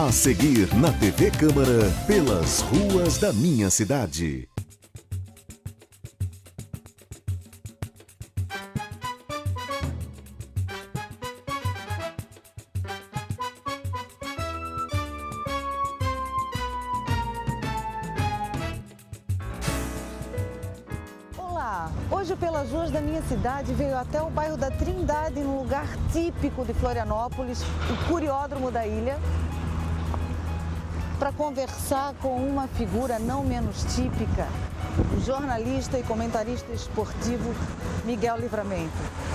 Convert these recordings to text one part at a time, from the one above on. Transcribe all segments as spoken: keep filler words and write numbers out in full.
A seguir na T V Câmara, pelas ruas da minha cidade. Olá, hoje pelas ruas da minha cidade veio até o bairro da Trindade, num lugar típico de Florianópolis, o Curiódromo da ilha, para conversar com uma figura não menos típica, o jornalista e comentarista esportivo Miguel Livramento.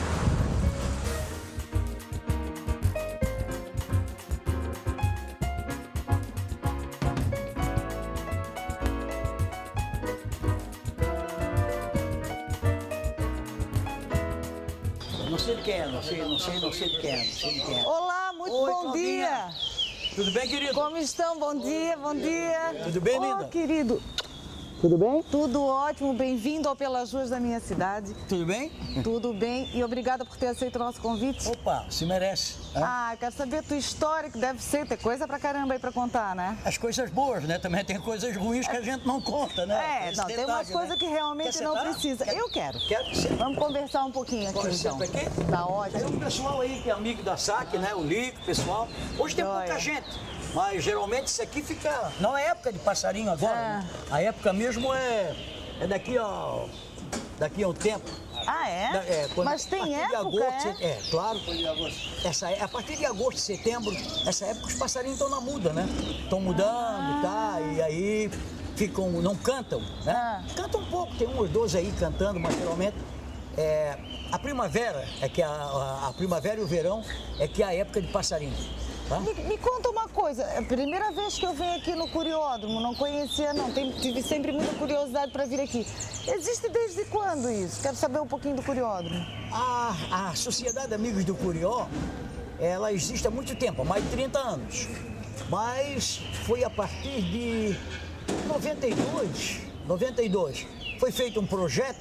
Não sei de quem é, não sei, não sei, não sei de quem é, não sei de quem é. Olá, muito Oi, bom Claudinha. dia! Tudo bem, querido? Como estão? Bom dia, bom dia! Tudo bem, Ô, linda? querido! Tudo bem? Tudo ótimo, bem-vindo ao Pelas Ruas da minha cidade. Tudo bem? Tudo bem e obrigada por ter aceito o nosso convite. Opa, se merece. Hã? Ah, quero saber a tua história, que deve ser, ter coisa pra caramba aí pra contar, né? As coisas boas, né? Também tem coisas ruins que a gente não conta, né? É, Esse não, tem detalhe, umas coisas né? que realmente Quer não sentar? precisa. Quer- Eu quero. Quero ser. Vamos conversar um pouquinho aqui, Bora, então. senta aqui. Tá Tem ótimo. um pessoal aí que é amigo da S A C, né? O Lico, o pessoal. Hoje tem Joia. pouca gente, mas geralmente isso aqui fica... Não é época de passarinho agora, É. né? A época mesmo é, é daqui, ó... Daqui a um tempo. Ah, é? Da- é, quando- Mas a tem partir de época, agosto, é? set- é, claro. Essa, é- a partir de agosto, setembro, essa época os passarinhos estão na muda, né? Estão mudando, tá? E aí ficam, não cantam, né? Ah. Cantam um pouco, tem uns doze aí cantando, mas geralmente é, a primavera é que a, a, a primavera e o verão é que é a época de passarinho, tá? Me, me conta uma coisa, é a primeira vez que eu venho aqui no Curiódromo, não conhecia não, Tem- tive sempre muita curiosidade para vir aqui. Existe desde quando isso? Quero saber um pouquinho do Curiódromo. A, a Sociedade Amigos do Curió, ela existe há muito tempo, há mais de trinta anos. Mas foi a partir de noventa e dois, noventa e dois, foi feito um projeto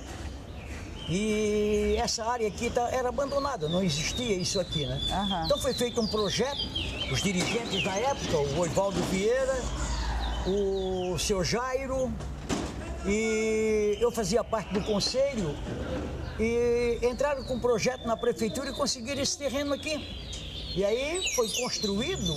e essa área aqui tá- era abandonada, não existia isso aqui, né? Aham. Então foi feito um projeto, os dirigentes da época, o Oswaldo Vieira, o seu Jairo, e eu fazia parte do conselho, e entraram com um projeto na prefeitura e conseguiram esse terreno aqui. E aí foi construído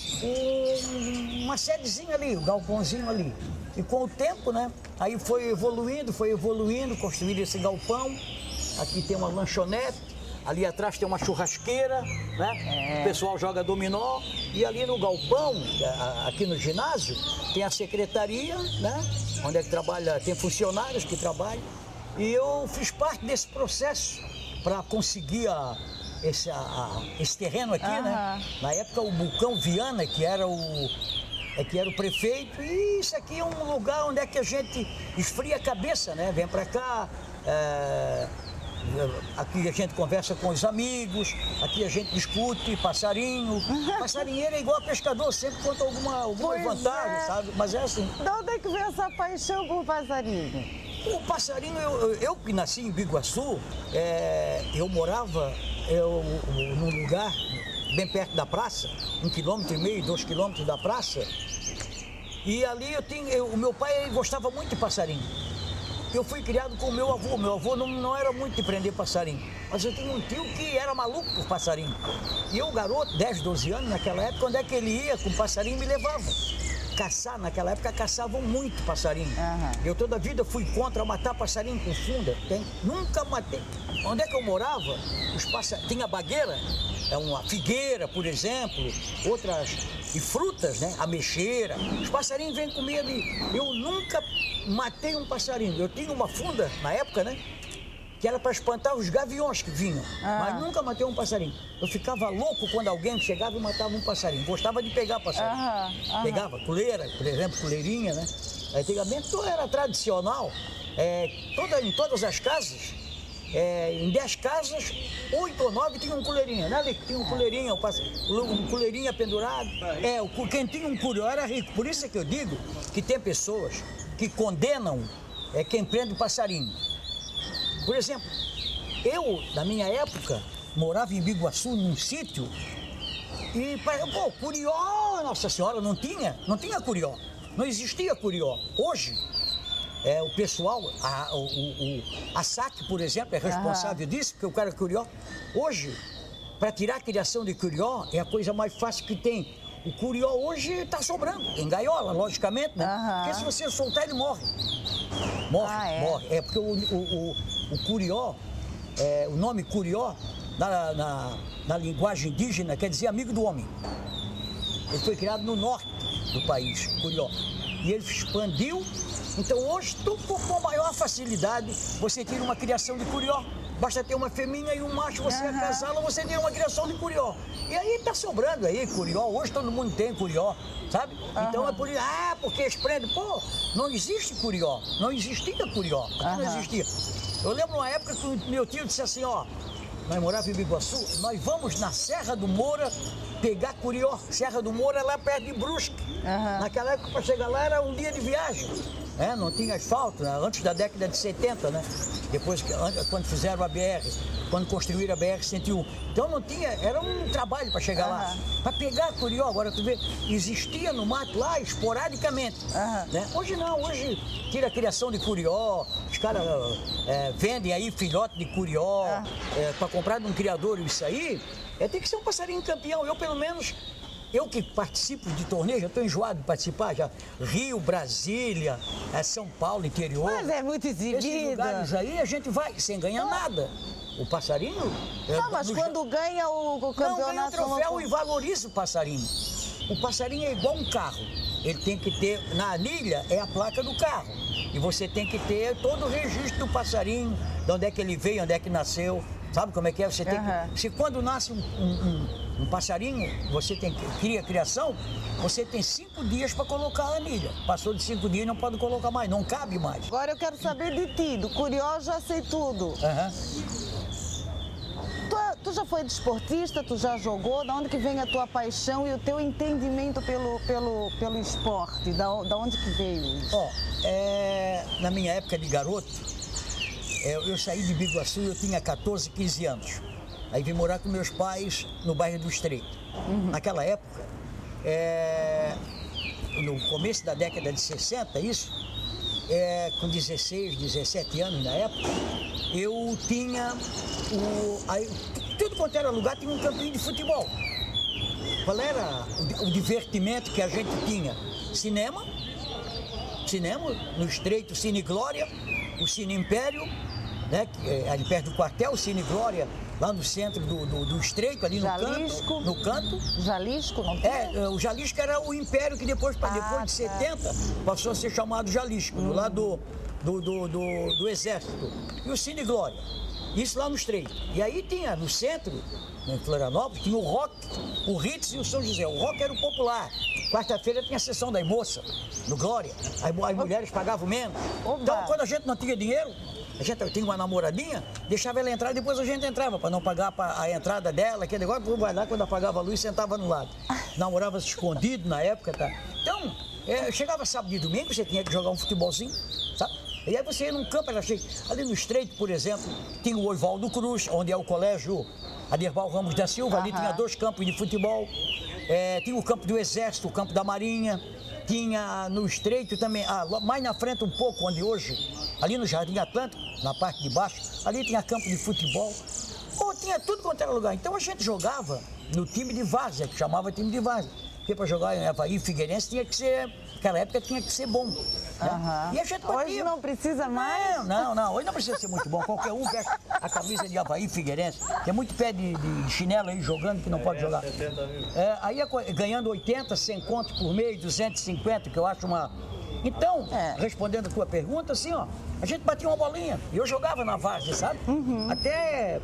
um- uma sedezinha ali, o galpãozinho ali. E com o tempo, né, aí foi evoluindo, foi evoluindo, construíram esse galpão. Aqui tem uma lanchonete, ali atrás tem uma churrasqueira, né? O pessoal joga dominó. E ali no galpão, a- aqui no ginásio, tem a secretaria, né? Onde é que trabalha, tem funcionários que trabalham. E eu fiz parte desse processo para conseguir a- esse, a- a- esse terreno aqui, né? Aham. Na época o Bulcão Viana, que era o, é que era o prefeito, e isso aqui é um lugar onde é que a gente esfria a cabeça, né? Vem para cá, é, aqui a gente conversa com os amigos, aqui a gente discute passarinho. Passarinheiro é igual a pescador, sempre conta alguma, alguma Pois vantagem, é. sabe? Mas é assim. Da onde é que veio essa paixão por passarinho? O passarinho, eu, eu- eu que nasci em Biguaçu, é, eu morava eu, num lugar bem perto da praça, um quilômetro e meio, dois quilômetros da praça, e ali eu tinha, eu- o meu pai ele gostava muito de passarinho. Eu fui criado com o meu avô, meu avô não, não era muito de prender passarinho, mas eu tinha um tio que era maluco por passarinho. E eu, garoto, dez, doze anos, naquela época, onde é que ele ia com passarinho, me levava. Caçar, naquela época caçavam muito passarinho. Aham. Eu toda a vida fui contra matar passarinho com funda. Tem, nunca matei. Onde é que eu morava? Os passa... Tinha bagueira, é uma figueira, por exemplo, outras e frutas, né? Ameixeira. Os passarinhos vêm comer ali. Eu nunca matei um passarinho. Eu tinha uma funda na época, né? Que era para espantar os gaviões que vinham, Ah. mas nunca matei um passarinho. Eu ficava louco quando alguém chegava e matava um passarinho. Gostava de pegar passarinho. Aham, aham. Pegava coleira, por exemplo, coleirinha, né? Antigamente tudo era tradicional. É, toda, em todas as casas, é, em dez casas, oito ou nove tinham um coleirinha, né, Lico? Tinha um coleirinha, um pass- um coleirinha pendurado. É, o, cu- quem tinha um curió era rico. Por isso é que eu digo que tem pessoas que condenam é, quem prende passarinho. Por exemplo, eu, na minha época, morava em Biguaçu, num sítio, e, pô, curió, Minha Nossa Senhora, não tinha, não tinha curió. Não existia curió. Hoje, é, o pessoal, a, o, o, a S A C, por exemplo, é responsável disso, porque o cara é curió. Hoje, para tirar a criação de curió, é a coisa mais fácil que tem. O curió hoje está sobrando, em gaiola, logicamente, né? Uhum. Porque se você soltar, ele morre. Morre, ah, é? morre. É porque o, o, o, o curió, é, o nome curió, na, na, na linguagem indígena, quer dizer amigo do homem. Ele foi criado no norte do país, curió. E ele expandiu. Então hoje, tudo com maior facilidade, você tira uma criação de curió. Basta ter uma fêmea e um macho, você uhum. acasá-la, você tem uma criação de curió. E aí tá sobrando aí curió, hoje todo mundo tem curió, sabe? Uhum. Então é por isso, ah, porque esprende, pô, não existe curió, não existia curió, aqui uhum. não existia. Eu lembro uma época que o meu tio disse assim, ó, nós morávamos em Biguaçu, nós vamos na Serra do Moura pegar curió. Serra do Moura é lá perto de Brusque. Uhum. Naquela época, para chegar lá, era um dia de viagem. É, não tinha asfalto, né? Antes da década de setenta, né? Depois, quando fizeram a B R, quando construíram a B R cento e um. Então não tinha, era um trabalho para chegar uhum. lá. Para pegar curió, agora tu vê, existia no mato lá esporadicamente. Uhum. Né? Hoje não, hoje tira a criação de curió, os caras é, vendem aí filhote de curió, uhum. é, para comprar de um criador isso aí, é, tem que ser um passarinho campeão. Eu, pelo menos, eu que participo de torneios, já estou enjoado de participar, já Rio, Brasília, é, São Paulo, interior. Mas é muito exibido. Esses lugares aí a gente vai sem ganhar nada. O passarinho... Não, mas nos... quando ganha o, o campeonato... Não, ganha o troféu e valoriza o passarinho. O passarinho é igual um carro. Ele tem que ter, na anilha, é a placa do carro. E você tem que ter todo o registro do passarinho, de onde é que ele veio, onde é que nasceu. Sabe como é que é? Você tem uhum. que... Se quando nasce um, um, um, um passarinho, você tem que cria a criação, você tem cinco dias para colocar a anilha. Passou de cinco dias, não pode colocar mais, não cabe mais. Agora eu quero saber de ti, do curió já sei tudo. Uhum. Tu, tu já foi desportista, tu já jogou, da onde que vem a tua paixão e o teu entendimento pelo, pelo, pelo esporte? Da, da onde que veio isso? Ó, é, na minha época de garoto, Eu, eu saí de Biguaçu, eu tinha quatorze, quinze anos. Aí vim morar com meus pais no bairro do Estreito. Uhum. Naquela época, é, no começo da década de sessenta, isso, é, com dezesseis, dezessete anos na época, eu tinha o... Aí, tudo quanto era lugar tinha um campinho de futebol. Qual era o, o divertimento que a gente tinha? Cinema, cinema, no Estreito, Cine Glória, o Cine Império, né, ali perto do quartel, o Cine Glória, lá no centro do, do, do Estreito, ali no Jalisco. canto. No canto. Jalisco, não tem? É, o Jalisco era o Império que depois, ah, depois de setenta passou a ser chamado Jalisco, hum. do lado do, do, do, do Exército. E o Cine Glória, isso lá no Estreito. E aí tinha no centro, em Florianópolis, tinha o Rock, o Ritz e o São José. O Rock era o popular. Quarta-feira tinha a sessão das moças, no Glória. As, as mulheres pagavam menos. Oba. Então, quando a gente não tinha dinheiro, a gente tinha uma namoradinha, deixava ela entrar e depois a gente entrava, para não pagar a entrada dela, aquele negócio, vai lá, quando apagava a luz, sentava no lado. Namorava-se escondido na época, tá? Então, é, chegava sábado e domingo, você tinha que jogar um futebolzinho, sabe? E aí você ia num campo, era cheio. Ali no Estreito, por exemplo, tinha o Oswaldo Cruz, onde é o colégio Aderbal Ramos da Silva, ali tinha dois campos de futebol. É, tinha o campo do Exército, o campo da Marinha, tinha no Estreito também, ah, mais na frente um pouco, onde hoje, ali no Jardim Atlântico, na parte de baixo, ali tinha campo de futebol, ou tinha tudo quanto era lugar. Então a gente jogava no time de várzea, que chamava time de várzea, porque para jogar em Avaí Figueirense tinha que ser, naquela época tinha que ser bom. Né? Uhum. E a gente batia. Hoje não precisa mais? Não, não, não, hoje não precisa ser muito bom, qualquer um veste a camisa de Avaí Figueirense, tem muito pé de, de chinelo aí jogando que não é, pode jogar. setenta mil. É, aí ganhando oitenta, cem contos por mês, duzentos e cinquenta, que eu acho uma... Então, é. respondendo a tua pergunta, assim, ó, a gente batia uma bolinha, e eu jogava na várzea, sabe? Uhum. Até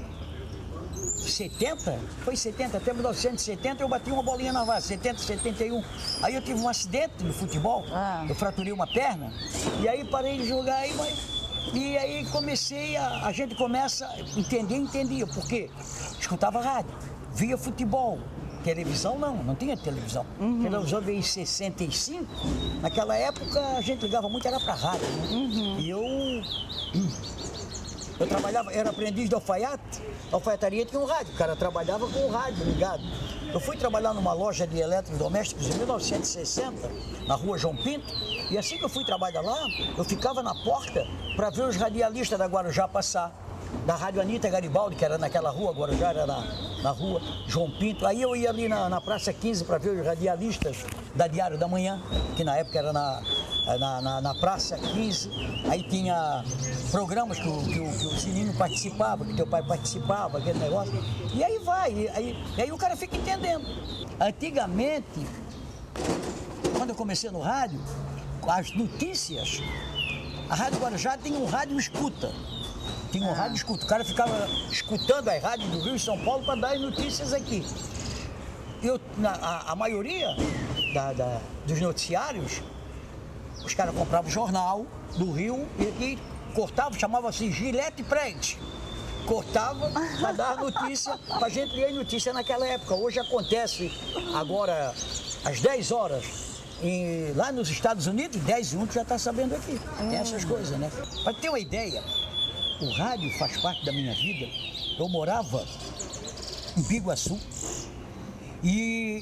setenta, foi setenta, até mil novecentos e setenta eu bati uma bolinha na várzea, setenta, setenta e um. Aí eu tive um acidente no futebol, ah. eu fraturei uma perna, e aí parei de jogar aí, mas... E aí comecei, a, a gente começa a entender, entendia, porque escutava rádio, via futebol, televisão não, não tinha televisão. Uhum. A televisão veio em sessenta e cinco, naquela época a gente ligava muito, era pra rádio, né? Uhum. E eu, eu trabalhava, era aprendiz de alfaiate, a alfaiataria tinha um rádio, o cara trabalhava com o rádio ligado. Eu fui trabalhar numa loja de eletrodomésticos em mil novecentos e sessenta, na rua João Pinto, e assim que eu fui trabalhar lá, eu ficava na porta para ver os radialistas da Guarujá passar. Da Rádio Anitta Garibaldi, que era naquela rua, Guarujá era na, na rua João Pinto. Aí eu ia ali na, na Praça quinze para ver os radialistas da Diário da Manhã, que na época era na, na, na, na Praça quinze. Aí tinha programas que o, que o, que o Sininho participava, que teu pai participava, aquele negócio. E aí vai, e aí, e aí o cara fica entendendo. Antigamente, quando eu comecei no rádio, as notícias, a Rádio Guarujá tinha um rádio escuta. Tinha um ah. rádio escuta. O cara ficava escutando as rádios do Rio e São Paulo para dar as notícias aqui. Eu, na, a, a maioria da, da, dos noticiários, os caras compravam jornal do Rio e aqui cortavam, chamava-se Gillette Print. Cortava para dar notícia, para a gente ler notícia naquela época. Hoje acontece agora às dez horas. E lá nos Estados Unidos, dez e um já está sabendo aqui. Tem essas coisas, né? Para ter uma ideia, o rádio faz parte da minha vida. Eu morava em Biguaçu e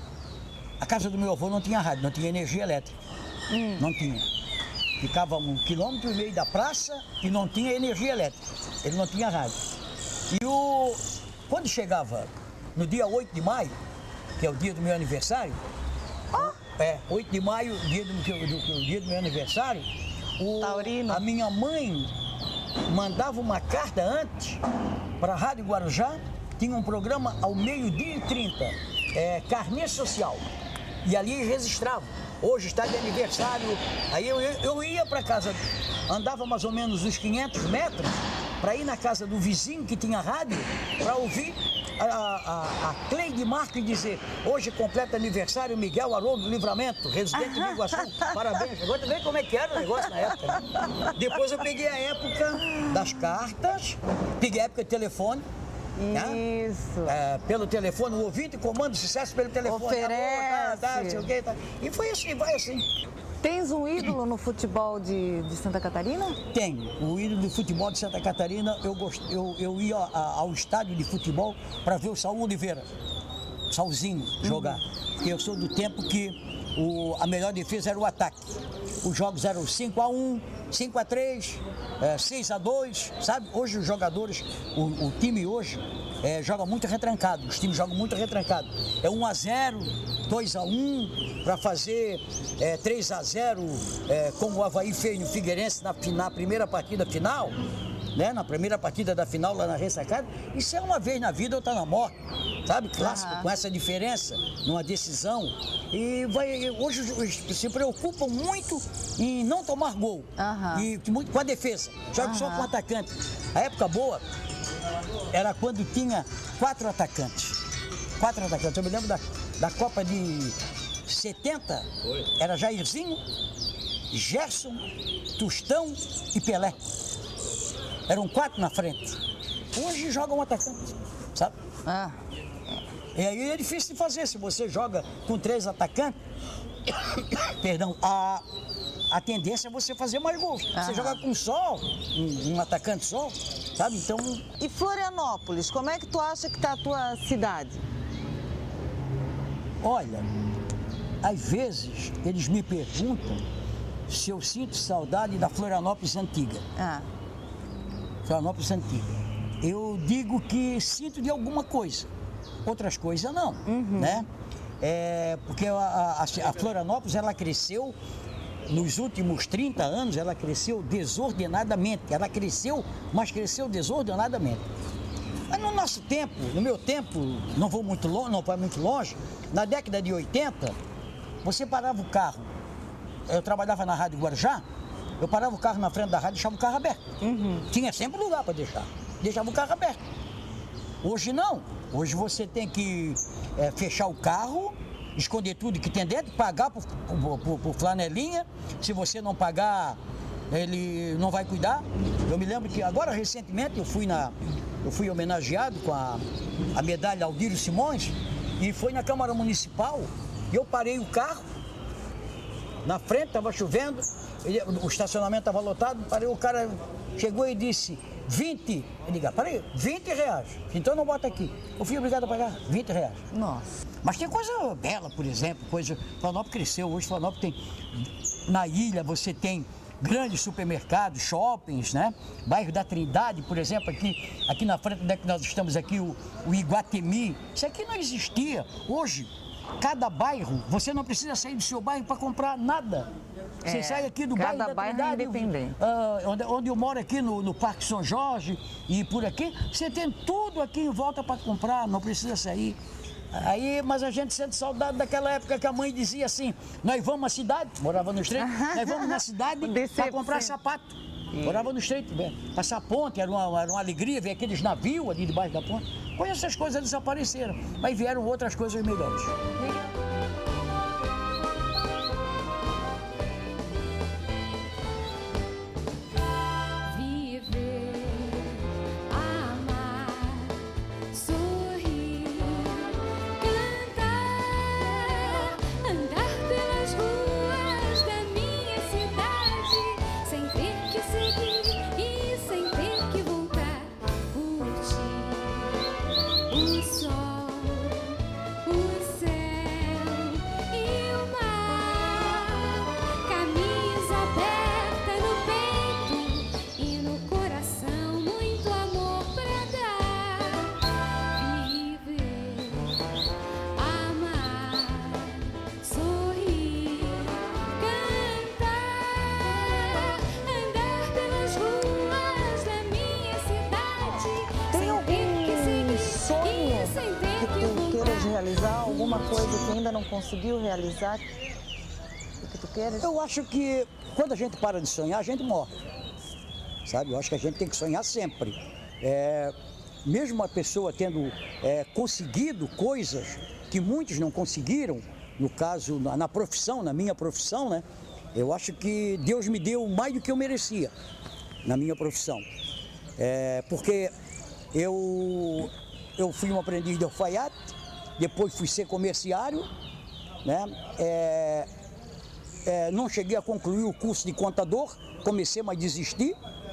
a casa do meu avô não tinha rádio, não tinha energia elétrica. Hum. Não tinha. Ficava um quilômetro e meio da praça e não tinha energia elétrica. Ele não tinha rádio. E o... quando chegava no dia oito de maio, que é o dia do meu aniversário, oh. é, oito de maio, dia do, do, do, dia do meu aniversário, o... a minha mãe mandava uma carta antes para a Rádio Guarujá, tinha um programa ao meio-dia e trinta, é, Carnê Social, e ali registrava, hoje está de aniversário. Aí eu, eu ia para casa, andava mais ou menos uns quinhentos metros, para ir na casa do vizinho que tinha rádio, para ouvir a, a, a Cleide Marques dizer: hoje completa aniversário Miguel Haroldo do Livramento, residente de Iguaçu, parabéns. Agora vê como é que era o negócio na época. Né? Depois eu peguei a época das cartas, peguei a época de telefone. Isso. Né? É, pelo telefone, o ouvinte comanda sucesso pelo telefone. Oferece. Tá, tá, tá, sei o quê, tá. E foi assim, vai assim. Tens um ídolo no futebol de, de Santa Catarina? Tenho. O ídolo do futebol de Santa Catarina, eu, gost... eu, eu ia a, ao estádio de futebol para ver o Saul Oliveira, Saulzinho, jogar. Uhum. Eu sou do tempo que o, a melhor defesa era o ataque. Os jogos eram cinco a um, cinco a três, é, seis a dois, sabe? Hoje os jogadores, o, o time hoje é, joga muito retrancado, os times jogam muito retrancado. É um a zero, dois a um, para fazer é, três a zero, é, como o Avaí fez no Figueirense na, na primeira partida final, né? Na primeira partida da final lá na ressacada. Isso é uma vez na vida ou tá na morte, sabe? Clássico, uhum. Com essa diferença, numa decisão. E vai, hoje se preocupam muito em não tomar gol, uhum. E muito com a defesa, joga uhum. Só com o atacante. A época boa era quando tinha quatro atacantes. Quatro atacantes. Eu me lembro da, da Copa de setenta, era Jairzinho, Gerson, Tostão e Pelé. Eram quatro na frente. Hoje jogam um atacante, sabe? Ah. E aí é difícil de fazer. Se você joga com três atacantes, perdão, a, a tendência é você fazer mais gols. Aham. Você joga com só, um, um atacante só, sabe? Então... E Florianópolis, como é que tu acha que está a tua cidade? Olha, às vezes eles me perguntam se eu sinto saudade da Florianópolis antiga. Ah. Florianópolis antiga. Eu digo que sinto de alguma coisa. Outras coisas não, uhum. Né? É, porque a, a, a Florianópolis, ela cresceu, nos últimos trinta anos, ela cresceu desordenadamente. Ela cresceu, mas cresceu desordenadamente. Mas no nosso tempo, no meu tempo, não vou muito longe, não vai muito longe, na década de oitenta, você parava o carro. Eu trabalhava na Rádio Guarujá, eu parava o carro na frente da rádio e deixava o carro aberto. Uhum. Tinha sempre lugar para deixar, deixava o carro aberto. Hoje não. Hoje você tem que é, fechar o carro, esconder tudo que tem dentro, pagar por, por, por, por flanelinha. Se você não pagar, ele não vai cuidar. Eu me lembro que agora, recentemente, eu fui, na, eu fui homenageado com a, a medalha Aldírio Simões e foi na Câmara Municipal. E eu parei o carro, na frente, estava chovendo, ele, o estacionamento estava lotado, parei, o cara chegou e disse: vinte. Eu digo, peraí, vinte reais. Então não bota aqui. Eu fui obrigado a pagar vinte reais. Nossa. Mas tem coisa bela, por exemplo, coisa... Florianópolis cresceu, hoje Florianópolis tem... Na ilha você tem grandes supermercados, shoppings, né? Bairro da Trindade, por exemplo, aqui, aqui na frente onde é que nós estamos aqui, o, o Iguatemi. Isso aqui não existia. Hoje, cada bairro, você não precisa sair do seu bairro para comprar nada. Você É, sai aqui do cada bairro da bairro é Trindade, independente. ah, onde, onde eu moro aqui no, no Parque São Jorge e por aqui, você tem tudo aqui em volta para comprar, não precisa sair. Aí, mas a gente sente saudade daquela época que a mãe dizia assim, nós vamos à cidade, morava no Estreito, nós vamos na cidade para comprar sapato. Morava no Estreito, né? Passar a ponte, era uma, era uma alegria ver aqueles navios ali debaixo da ponte. Pois essas coisas desapareceram, mas vieram outras coisas melhores. Realizar alguma coisa que ainda não conseguiu realizar, o que tu queres? Eu acho que quando a gente para de sonhar, a gente morre, sabe? Eu acho que a gente tem que sonhar sempre. É, mesmo a pessoa tendo é, conseguido coisas que muitos não conseguiram, no caso, na, na profissão, na minha profissão, né? Eu acho que Deus me deu mais do que eu merecia na minha profissão. É, porque eu, eu fui um aprendiz de alfaiate, depois fui ser comerciário, né? É, é, não cheguei a concluir o curso de contador, comecei a desistir.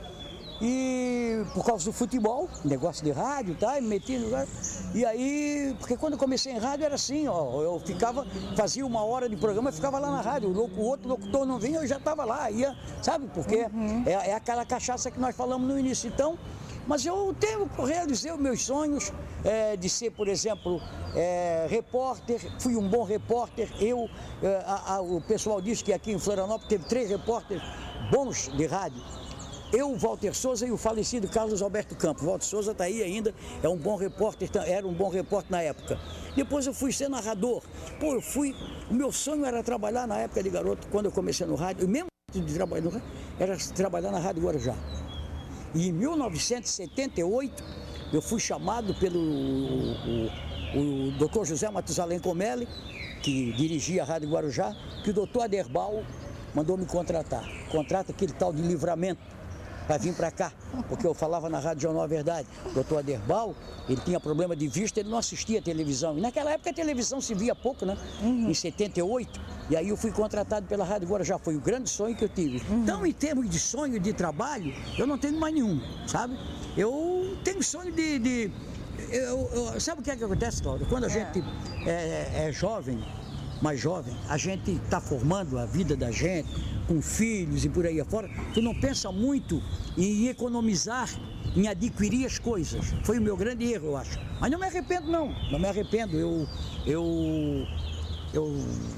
E por causa do futebol, negócio de rádio, tá? Me meti no... E aí, porque quando eu comecei em rádio era assim, ó, eu ficava, fazia uma hora de programa e ficava lá na rádio, o, o outro locutor não vinha, eu já estava lá, ia, sabe? Porque uhum. é, é aquela cachaça que nós falamos no início. Então, mas eu tenho, realizei os meus sonhos é, de ser, por exemplo, é, repórter, fui um bom repórter. Eu, é, a, a, o pessoal diz que aqui em Florianópolis teve três repórteres bons de rádio. Eu, o Walter Souza e o falecido Carlos Alberto Campos. O Walter Souza está aí ainda, é um bom repórter, era um bom repórter na época. Depois eu fui ser narrador. Pô, eu fui, o meu sonho era trabalhar na época de garoto, quando eu comecei no rádio, e mesmo de trabalhar no rádio, era trabalhar na Rádio Guarujá. E em mil novecentos e setenta e oito, eu fui chamado pelo o, o, o doutor José Matusalém Comelli, que dirigia a Rádio Guarujá, que o doutor Aderbal mandou me contratar. Contrata aquele tal de Livramento, para vir para cá, porque eu falava na Rádio Jornal a Verdade. O doutor Aderbal, ele tinha problema de vista, ele não assistia a televisão. E naquela época a televisão se via pouco, né? Uhum. Em setenta e oito, e aí eu fui contratado pela Rádio Guarujá. Foi o grande sonho que eu tive. Uhum. Então, em termos de sonho de trabalho, eu não tenho mais nenhum, sabe? Eu tenho sonho de... de eu, eu, sabe o que é que acontece, Cláudia? Quando a é. gente é, é jovem, mais jovem, a gente está formando a vida da gente, com filhos e por aí afora, tu não pensa muito em economizar, em adquirir as coisas. Foi o meu grande erro, eu acho. Mas não me arrependo, não. Não me arrependo. Eu... Eu... Eu...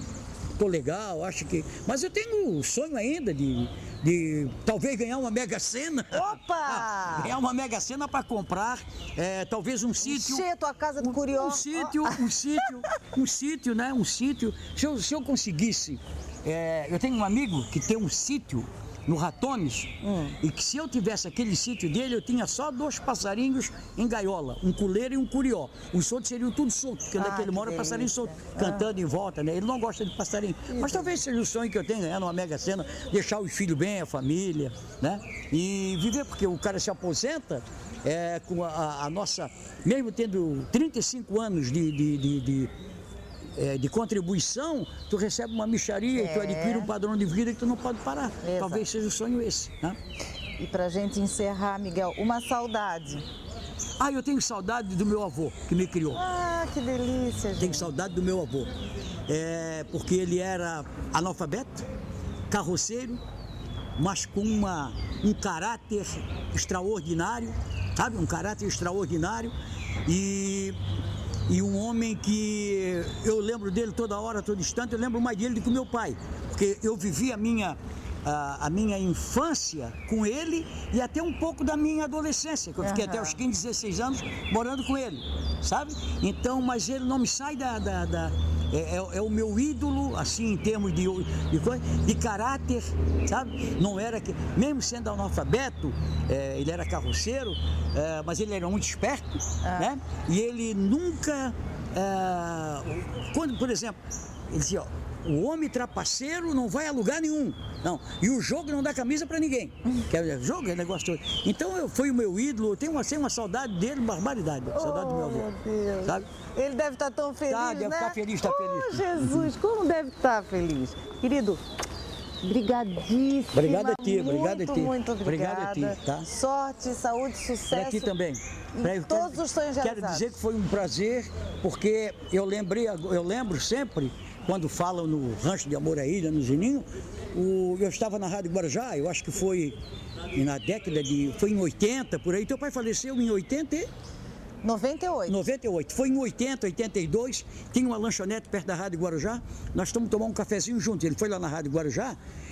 Tô legal, acho que... Mas eu tenho o sonho ainda de... de talvez ganhar uma Mega Sena. Opa! Ganhar uma Mega Sena para comprar, é, talvez um sítio... Encher a tua casa do Curió. Um, um sítio, oh. um sítio, um sítio, né? Um sítio. Se eu, se eu conseguisse... É, eu tenho um amigo que tem um sítio no Ratones, hum. e que se eu tivesse aquele sítio dele, eu tinha só dois passarinhos em gaiola, um culeiro e um curió. Os outros seriam tudo soltos, porque onde ah, ele mora é passarinho solto, ah. cantando em volta, né? Ele não gosta de passarinho. Que Mas talvez seja o sonho que eu tenho, ganhar numa Mega Sena, deixar os filhos bem, a família, né? E viver, porque o cara se aposenta é, com a, a nossa, mesmo tendo trinta e cinco anos de... de, de, de É, de contribuição, tu recebe uma mixaria é. e tu adquire um padrão de vida que tu não pode parar. Exato. Talvez seja o sonho esse, né? E pra gente encerrar, Miguel, uma saudade. Ah, eu tenho saudade do meu avô, que me criou. Ah, que delícia, gente. Tenho saudade do meu avô. É, porque ele era analfabeto, carroceiro, mas com uma, um caráter extraordinário, sabe? Um caráter extraordinário. E, e um homem que eu lembro dele toda hora, todo instante, eu lembro mais dele do que o meu pai. Porque eu vivi a minha... A, a minha infância com ele e até um pouco da minha adolescência, que eu fiquei uhum. até os quinze, dezesseis anos morando com ele, sabe? Então, mas ele não me sai da... da, da é, é, é o meu ídolo, assim, em termos de, de, de caráter, sabe? Não era que, mesmo sendo analfabeto, é, ele era carroceiro, é, mas ele era muito esperto, uhum. né? E ele nunca... É, quando, por exemplo, ele dizia, ó, o homem trapaceiro não vai a lugar nenhum. Não. E o jogo não dá camisa para ninguém. Quer dizer, jogo é negócio todo. Então eu, foi o meu ídolo, eu tenho uma, tenho uma saudade dele, barbaridade. Oh, saudade do meu avô. Meu Deus. Sabe? Ele deve estar tão feliz, tá, deve né? estar feliz, está oh, feliz. Jesus, como deve estar feliz. Querido, brigadíssima. Obrigado a ti, muito, obrigado a ti. Muito obrigada. Obrigado a ti, tá? Sorte, saúde, sucesso. Para ti também. E todos quero, os sonhos realizados. Quero dizer que foi um prazer, porque eu lembrei, eu lembro sempre, quando falam no Rancho de Amor à Ilha, no Zininho, o, eu estava na Rádio Guarujá, eu acho que foi na década de... foi em oitenta, por aí. Teu pai faleceu em oitenta e... noventa e oito. noventa e oito. Foi em oitenta, oitenta e dois, tinha uma lanchonete perto da Rádio Guarujá, nós fomos tomar um cafezinho juntos. Ele foi lá na Rádio Guarujá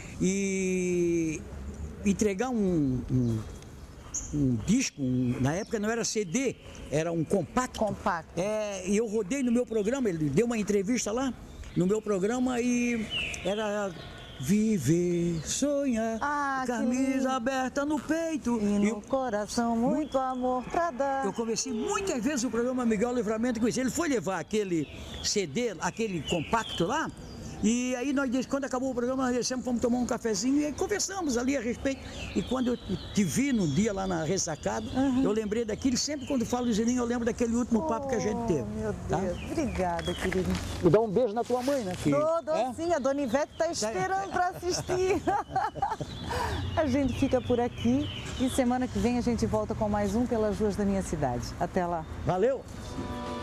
e entregar um... um um disco, um, na época não era C D, era um compacto. Compacto. É, e eu rodei no meu programa, ele deu uma entrevista lá no meu programa e era viver, sonhar, ah, camisa aberta no peito. E no eu, coração muito amor pra dar. Eu comecei muitas vezes o programa Miguel Livramento com isso. Ele foi levar aquele C D, aquele compacto lá. E aí nós, quando acabou o programa, nós descemos, fomos tomar um cafezinho e aí conversamos ali a respeito. E quando eu te vi num dia lá na ressacada, uhum. eu lembrei daquilo, sempre quando falo do Zininho, eu lembro daquele último oh, papo que a gente teve. Meu Deus, tá? Obrigada, querido. Vou dar um beijo na tua mãe, né, filho? Dou, dou é? sim, a dona Ivete está esperando para assistir. A gente fica por aqui e semana que vem a gente volta com mais um Pelas Ruas da Minha Cidade. Até lá. Valeu!